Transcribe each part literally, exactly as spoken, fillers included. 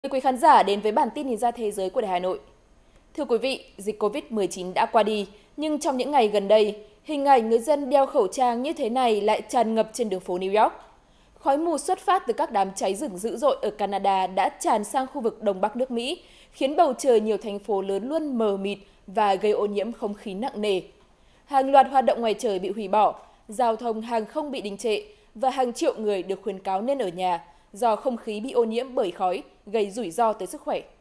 Mời quý khán giả đến với bản tin nhìn ra thế giới của Đài Hà Nội. Thưa quý vị, dịch Covid mười chín đã qua đi, nhưng trong những ngày gần đây, hình ảnh người dân đeo khẩu trang như thế này lại tràn ngập trên đường phố New York. Khói mù xuất phát từ các đám cháy rừng dữ dội ở Canada đã tràn sang khu vực Đông Bắc nước Mỹ, khiến bầu trời nhiều thành phố lớn luôn mờ mịt và gây ô nhiễm không khí nặng nề. Hàng loạt hoạt động ngoài trời bị hủy bỏ, giao thông hàng không bị đình trệ và hàng triệu người được khuyến cáo nên ở nhà do không khí bị ô nhiễm bởi khói, gây rủi ro tới sức khỏe.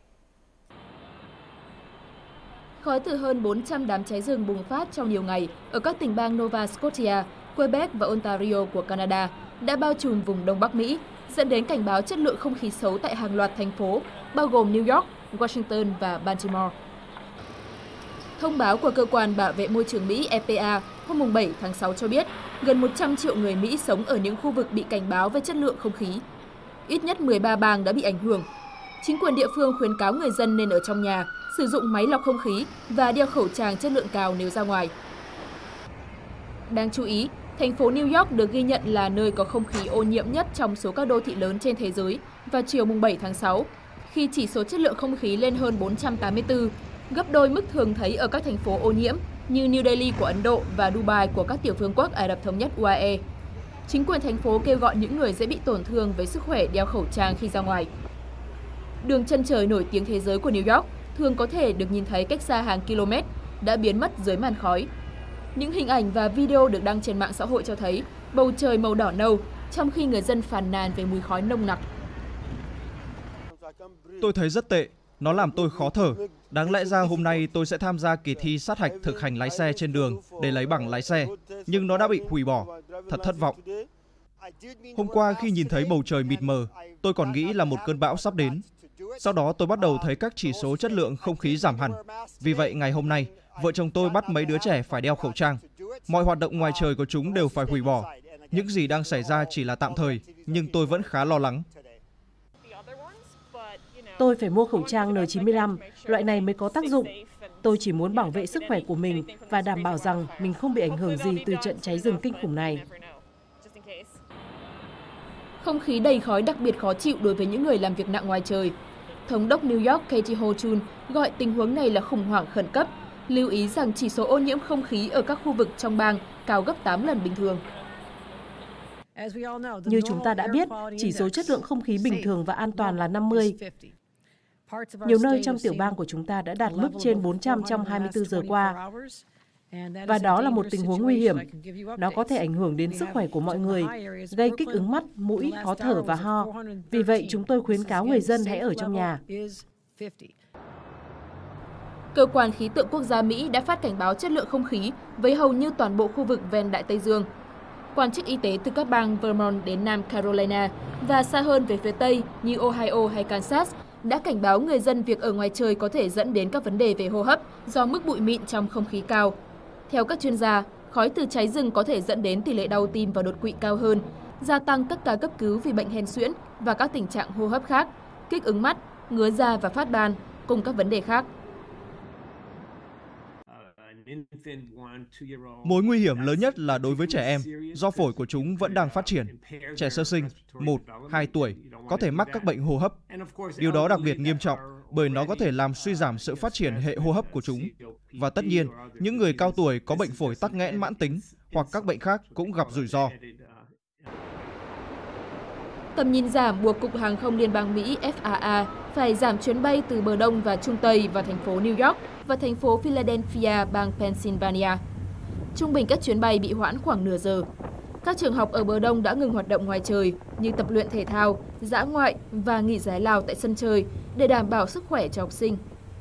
Khói từ hơn bốn trăm đám cháy rừng bùng phát trong nhiều ngày ở các tỉnh bang Nova Scotia, Quebec và Ontario của Canada đã bao trùm vùng Đông Bắc Mỹ, dẫn đến cảnh báo chất lượng không khí xấu tại hàng loạt thành phố, bao gồm New York, Washington và Baltimore. Thông báo của Cơ quan Bảo vệ Môi trường Mỹ E P A hôm bảy tháng sáu cho biết, gần một trăm triệu người Mỹ sống ở những khu vực bị cảnh báo về chất lượng không khí. Ít nhất mười ba bang đã bị ảnh hưởng. Chính quyền địa phương khuyến cáo người dân nên ở trong nhà, sử dụng máy lọc không khí và đeo khẩu trang chất lượng cao nếu ra ngoài. Đáng chú ý, thành phố New York được ghi nhận là nơi có không khí ô nhiễm nhất trong số các đô thị lớn trên thế giới vào chiều bảy tháng sáu, khi chỉ số chất lượng không khí lên hơn bốn trăm tám mươi tư, gấp đôi mức thường thấy ở các thành phố ô nhiễm như New Delhi của Ấn Độ và Dubai của các tiểu vương quốc Ả Rập Thống Nhất U A E. Chính quyền thành phố kêu gọi những người dễ bị tổn thương với sức khỏe đeo khẩu trang khi ra ngoài. Đường chân trời nổi tiếng thế giới của New York thường có thể được nhìn thấy cách xa hàng km, đã biến mất dưới màn khói. Những hình ảnh và video được đăng trên mạng xã hội cho thấy bầu trời màu đỏ nâu, trong khi người dân phàn nàn về mùi khói nồng nặc. Tôi thấy rất tệ, nó làm tôi khó thở. Đáng lẽ ra hôm nay tôi sẽ tham gia kỳ thi sát hạch thực hành lái xe trên đường để lấy bằng lái xe, nhưng nó đã bị hủy bỏ. Thật thất vọng. Hôm qua khi nhìn thấy bầu trời mịt mờ, tôi còn nghĩ là một cơn bão sắp đến. Sau đó tôi bắt đầu thấy các chỉ số chất lượng không khí giảm hẳn. Vì vậy ngày hôm nay, vợ chồng tôi bắt mấy đứa trẻ phải đeo khẩu trang. Mọi hoạt động ngoài trời của chúng đều phải hủy bỏ. Những gì đang xảy ra chỉ là tạm thời, nhưng tôi vẫn khá lo lắng. Tôi phải mua khẩu trang N chín mươi lăm, loại này mới có tác dụng. Tôi chỉ muốn bảo vệ sức khỏe của mình và đảm bảo rằng mình không bị ảnh hưởng gì từ trận cháy rừng kinh khủng này. Không khí đầy khói đặc biệt khó chịu đối với những người làm việc nặng ngoài trời. Thống đốc New York Katie Hochul gọi tình huống này là khủng hoảng khẩn cấp, lưu ý rằng chỉ số ô nhiễm không khí ở các khu vực trong bang cao gấp tám lần bình thường. Như chúng ta đã biết, chỉ số chất lượng không khí bình thường và an toàn là năm mươi. Nhiều nơi trong tiểu bang của chúng ta đã đạt mức trên bốn trăm trong hai mươi tư giờ qua. Và đó là một tình huống nguy hiểm. Nó có thể ảnh hưởng đến sức khỏe của mọi người, gây kích ứng mắt, mũi, khó thở và ho. Vì vậy, chúng tôi khuyến cáo người dân hãy ở trong nhà. Cơ quan khí tượng quốc gia Mỹ đã phát cảnh báo chất lượng không khí với hầu như toàn bộ khu vực ven Đại Tây Dương. Quan chức y tế từ các bang Vermont đến Nam Carolina và xa hơn về phía Tây như Ohio hay Kansas đã cảnh báo người dân việc ở ngoài trời có thể dẫn đến các vấn đề về hô hấp do mức bụi mịn trong không khí cao. Theo các chuyên gia, khói từ cháy rừng có thể dẫn đến tỷ lệ đau tim và đột quỵ cao hơn, gia tăng các ca cấp cứu vì bệnh hen suyễn và các tình trạng hô hấp khác, kích ứng mắt, ngứa da và phát ban, cùng các vấn đề khác. Mối nguy hiểm lớn nhất là đối với trẻ em, do phổi của chúng vẫn đang phát triển. Trẻ sơ sinh, một, hai tuổi, có thể mắc các bệnh hô hấp. Điều đó đặc biệt nghiêm trọng bởi nó có thể làm suy giảm sự phát triển hệ hô hấp của chúng. Và tất nhiên, những người cao tuổi có bệnh phổi tắc nghẽn mãn tính hoặc các bệnh khác cũng gặp rủi ro. Tầm nhìn giảm buộc Cục Hàng không Liên bang Mỹ F A A phải giảm chuyến bay từ bờ Đông và Trung Tây vào thành phố New York và thành phố Philadelphia, bang Pennsylvania. Trung bình các chuyến bay bị hoãn khoảng nửa giờ. Các trường học ở bờ Đông đã ngừng hoạt động ngoài trời như tập luyện thể thao, dã ngoại và nghỉ giải lao tại sân chơi để đảm bảo sức khỏe cho học sinh.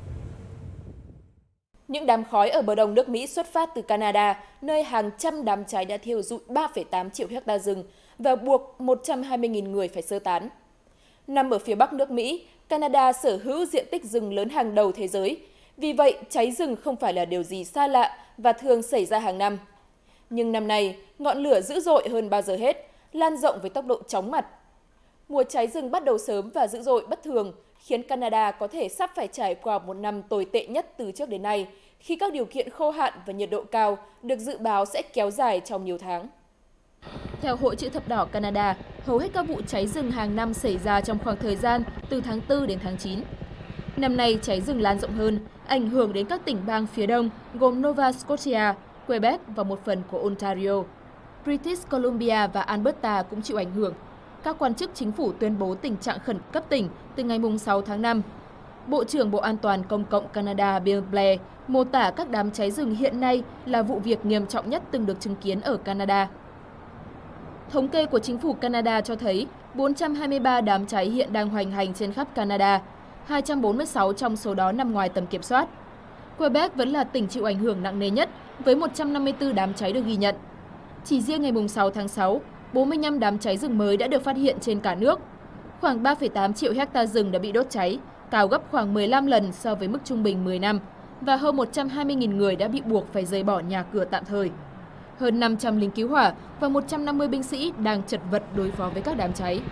Những đám khói ở bờ Đông nước Mỹ xuất phát từ Canada, nơi hàng trăm đám cháy đã thiêu rụi ba phẩy tám triệu hecta rừng và buộc một trăm hai mươi nghìn người phải sơ tán. Nằm ở phía Bắc nước Mỹ, Canada sở hữu diện tích rừng lớn hàng đầu thế giới. Vì vậy, cháy rừng không phải là điều gì xa lạ và thường xảy ra hàng năm. Nhưng năm nay, ngọn lửa dữ dội hơn bao giờ hết, lan rộng với tốc độ chóng mặt. Mùa cháy rừng bắt đầu sớm và dữ dội bất thường, khiến Canada có thể sắp phải trải qua một năm tồi tệ nhất từ trước đến nay, khi các điều kiện khô hạn và nhiệt độ cao được dự báo sẽ kéo dài trong nhiều tháng. Theo Hội Chữ thập đỏ Canada, hầu hết các vụ cháy rừng hàng năm xảy ra trong khoảng thời gian từ tháng tư đến tháng chín. Năm nay, cháy rừng lan rộng hơn, ảnh hưởng đến các tỉnh bang phía đông gồm Nova Scotia, Quebec và một phần của Ontario. British Columbia và Alberta cũng chịu ảnh hưởng. Các quan chức chính phủ tuyên bố tình trạng khẩn cấp tỉnh từ ngày sáu tháng năm. Bộ trưởng Bộ An toàn Công cộng Canada Bill Blair mô tả các đám cháy rừng hiện nay là vụ việc nghiêm trọng nhất từng được chứng kiến ở Canada. Thống kê của chính phủ Canada cho thấy bốn trăm hai mươi ba đám cháy hiện đang hoành hành trên khắp Canada, hai trăm bốn mươi sáu trong số đó nằm ngoài tầm kiểm soát. Quebec vẫn là tỉnh chịu ảnh hưởng nặng nề nhất với một trăm năm mươi tư đám cháy được ghi nhận. Chỉ riêng ngày sáu tháng sáu, bốn mươi lăm đám cháy rừng mới đã được phát hiện trên cả nước. Khoảng ba phẩy tám triệu hecta rừng đã bị đốt cháy, cao gấp khoảng mười lăm lần so với mức trung bình mười năm, và hơn một trăm hai mươi nghìn người đã bị buộc phải rời bỏ nhà cửa tạm thời. Hơn năm trăm lính cứu hỏa và một trăm năm mươi binh sĩ đang chật vật đối phó với các đám cháy.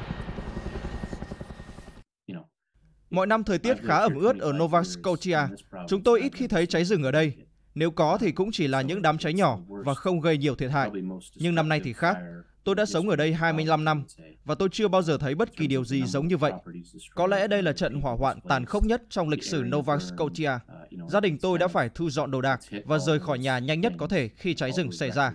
Mọi năm thời tiết khá ẩm ướt ở Nova Scotia. Chúng tôi ít khi thấy cháy rừng ở đây. Nếu có thì cũng chỉ là những đám cháy nhỏ và không gây nhiều thiệt hại. Nhưng năm nay thì khác. Tôi đã sống ở đây hai mươi lăm năm và tôi chưa bao giờ thấy bất kỳ điều gì giống như vậy. Có lẽ đây là trận hỏa hoạn tàn khốc nhất trong lịch sử Nova Scotia. Gia đình tôi đã phải thu dọn đồ đạc và rời khỏi nhà nhanh nhất có thể khi cháy rừng xảy ra.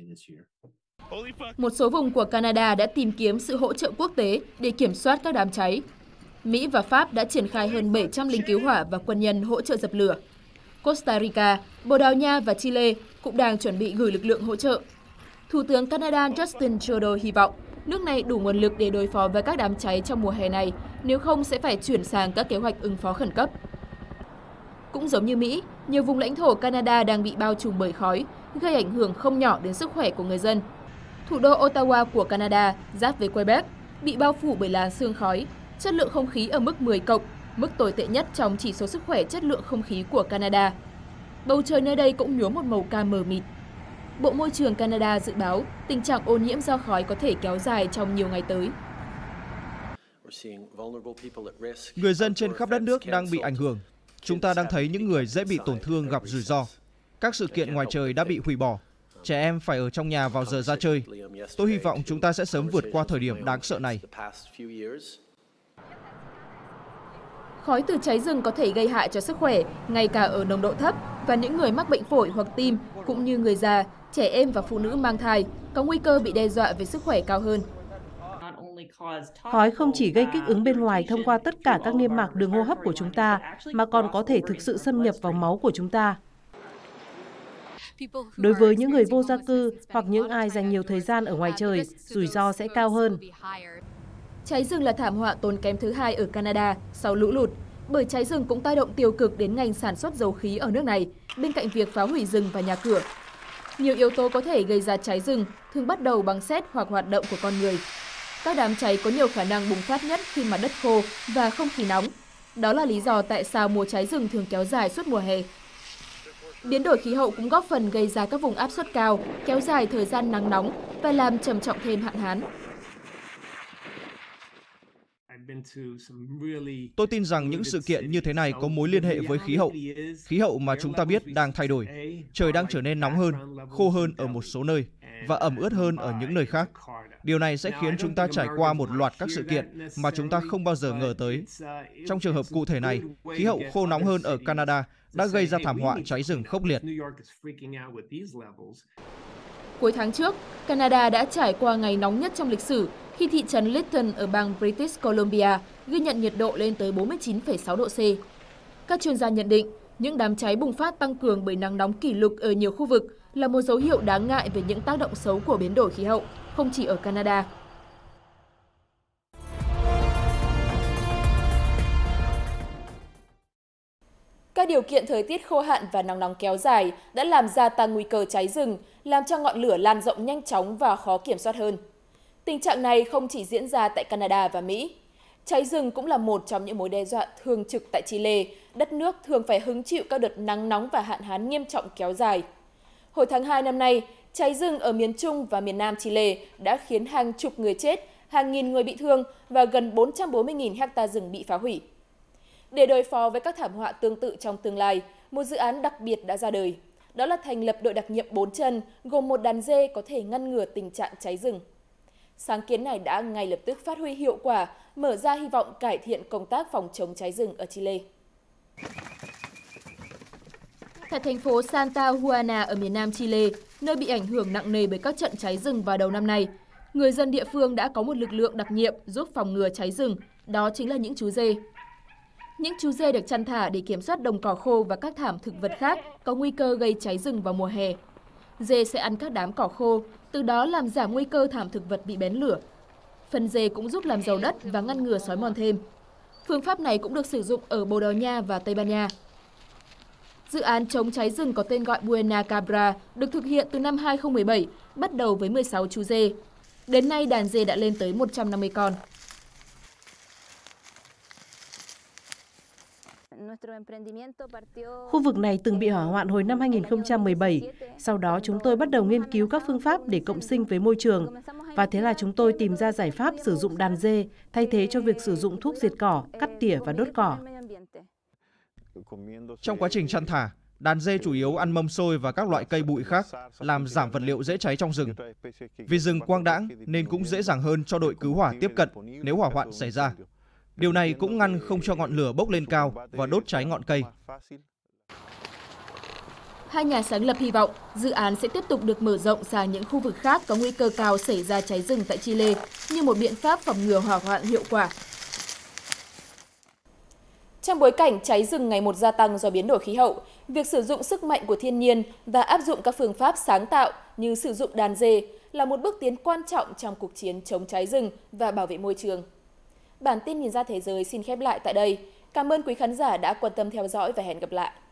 Một số vùng của Canada đã tìm kiếm sự hỗ trợ quốc tế để kiểm soát các đám cháy. Mỹ và Pháp đã triển khai hơn bảy trăm lính cứu hỏa và quân nhân hỗ trợ dập lửa. Costa Rica, Bồ Đào Nha và Chile cũng đang chuẩn bị gửi lực lượng hỗ trợ. Thủ tướng Canada Justin Trudeau hy vọng nước này đủ nguồn lực để đối phó với các đám cháy trong mùa hè này, nếu không sẽ phải chuyển sang các kế hoạch ứng phó khẩn cấp. Cũng giống như Mỹ, nhiều vùng lãnh thổ Canada đang bị bao trùm bởi khói, gây ảnh hưởng không nhỏ đến sức khỏe của người dân. Thủ đô Ottawa của Canada, giáp với Quebec, bị bao phủ bởi làn sương khói, chất lượng không khí ở mức mười cộng, mức tồi tệ nhất trong chỉ số sức khỏe chất lượng không khí của Canada. Bầu trời nơi đây cũng nhuốm một màu cam mờ mịt. Bộ Môi trường Canada dự báo tình trạng ô nhiễm do khói có thể kéo dài trong nhiều ngày tới. Người dân trên khắp đất nước đang bị ảnh hưởng. Chúng ta đang thấy những người dễ bị tổn thương gặp rủi ro. Các sự kiện ngoài trời đã bị hủy bỏ. Trẻ em phải ở trong nhà vào giờ ra chơi. Tôi hy vọng chúng ta sẽ sớm vượt qua thời điểm đáng sợ này. Khói từ cháy rừng có thể gây hại cho sức khỏe, ngay cả ở nồng độ thấp, và những người mắc bệnh phổi hoặc tim, cũng như người già, trẻ em và phụ nữ mang thai, có nguy cơ bị đe dọa về sức khỏe cao hơn. Khói không chỉ gây kích ứng bên ngoài thông qua tất cả các niêm mạc đường hô hấp của chúng ta, mà còn có thể thực sự xâm nhập vào máu của chúng ta. Đối với những người vô gia cư hoặc những ai dành nhiều thời gian ở ngoài trời, rủi ro sẽ cao hơn. Cháy rừng là thảm họa tốn kém thứ hai ở Canada sau lũ lụt, bởi cháy rừng cũng tác động tiêu cực đến ngành sản xuất dầu khí ở nước này, bên cạnh việc phá hủy rừng và nhà cửa. Nhiều yếu tố có thể gây ra cháy rừng, thường bắt đầu bằng sét hoặc hoạt động của con người. Các đám cháy có nhiều khả năng bùng phát nhất khi mặt đất khô và không khí nóng. Đó là lý do tại sao mùa cháy rừng thường kéo dài suốt mùa hè. Biến đổi khí hậu cũng góp phần gây ra các vùng áp suất cao, kéo dài thời gian nắng nóng và làm trầm trọng thêm hạn hán. Tôi tin rằng những sự kiện như thế này có mối liên hệ với khí hậu. Khí hậu mà chúng ta biết đang thay đổi. Trời đang trở nên nóng hơn, khô hơn ở một số nơi và ẩm ướt hơn ở những nơi khác. Điều này sẽ khiến chúng ta trải qua một loạt các sự kiện mà chúng ta không bao giờ ngờ tới. Trong trường hợp cụ thể này, khí hậu khô nóng hơn ở Canada đã gây ra thảm họa cháy rừng khốc liệt. Cuối tháng trước, Canada đã trải qua ngày nóng nhất trong lịch sử khi thị trấn Lytton ở bang British Columbia ghi nhận nhiệt độ lên tới bốn mươi chín phẩy sáu độ C. Các chuyên gia nhận định, những đám cháy bùng phát tăng cường bởi nắng nóng kỷ lục ở nhiều khu vực là một dấu hiệu đáng ngại về những tác động xấu của biến đổi khí hậu, không chỉ ở Canada. Các điều kiện thời tiết khô hạn và nắng nóng kéo dài đã làm gia tăng nguy cơ cháy rừng, làm cho ngọn lửa lan rộng nhanh chóng và khó kiểm soát hơn. Tình trạng này không chỉ diễn ra tại Canada và Mỹ. Cháy rừng cũng là một trong những mối đe dọa thường trực tại Chile, đất nước thường phải hứng chịu các đợt nắng nóng và hạn hán nghiêm trọng kéo dài. Hồi tháng hai năm nay, cháy rừng ở miền Trung và miền Nam Chile đã khiến hàng chục người chết, hàng nghìn người bị thương và gần bốn trăm bốn mươi nghìn hecta rừng bị phá hủy. Để đối phó với các thảm họa tương tự trong tương lai, một dự án đặc biệt đã ra đời. đó là thành lập đội đặc nhiệm bốn chân, gồm một đàn dê có thể ngăn ngừa tình trạng cháy rừng. Sáng kiến này đã ngay lập tức phát huy hiệu quả, mở ra hy vọng cải thiện công tác phòng chống cháy rừng ở Chile. Tại thành phố Santa Juana ở miền nam Chile, nơi bị ảnh hưởng nặng nề bởi các trận cháy rừng vào đầu năm nay, người dân địa phương đã có một lực lượng đặc nhiệm giúp phòng ngừa cháy rừng, đó chính là những chú dê. Những chú dê được chăn thả để kiểm soát đồng cỏ khô và các thảm thực vật khác có nguy cơ gây cháy rừng vào mùa hè. Dê sẽ ăn các đám cỏ khô, từ đó làm giảm nguy cơ thảm thực vật bị bén lửa. Phân dê cũng giúp làm giàu đất và ngăn ngừa xói mòn thêm. Phương pháp này cũng được sử dụng ở Bồ Đào Nha và Tây Ban Nha. Dự án chống cháy rừng có tên gọi Buena Cabra được thực hiện từ năm hai không một bảy, bắt đầu với mười sáu chú dê. Đến nay, đàn dê đã lên tới một trăm năm mươi con. Khu vực này từng bị hỏa hoạn hồi năm hai nghìn không trăm mười bảy. Sau đó chúng tôi bắt đầu nghiên cứu các phương pháp để cộng sinh với môi trường. Và thế là chúng tôi tìm ra giải pháp sử dụng đàn dê thay thế cho việc sử dụng thuốc diệt cỏ, cắt tỉa và đốt cỏ. Trong quá trình chăn thả, đàn dê chủ yếu ăn mâm xôi và các loại cây bụi khác, làm giảm vật liệu dễ cháy trong rừng. Vì rừng quang đãng nên cũng dễ dàng hơn cho đội cứu hỏa tiếp cận nếu hỏa hoạn xảy ra. Điều này cũng ngăn không cho ngọn lửa bốc lên cao và đốt cháy ngọn cây. Hai nhà sáng lập hy vọng dự án sẽ tiếp tục được mở rộng sang những khu vực khác có nguy cơ cao xảy ra cháy rừng tại Chile như một biện pháp phòng ngừa hỏa hoạn hiệu quả. Trong bối cảnh cháy rừng ngày một gia tăng do biến đổi khí hậu, việc sử dụng sức mạnh của thiên nhiên và áp dụng các phương pháp sáng tạo như sử dụng đàn dê là một bước tiến quan trọng trong cuộc chiến chống cháy rừng và bảo vệ môi trường. Bản tin Nhìn ra thế giới xin khép lại tại đây. Cảm ơn quý khán giả đã quan tâm theo dõi và hẹn gặp lại.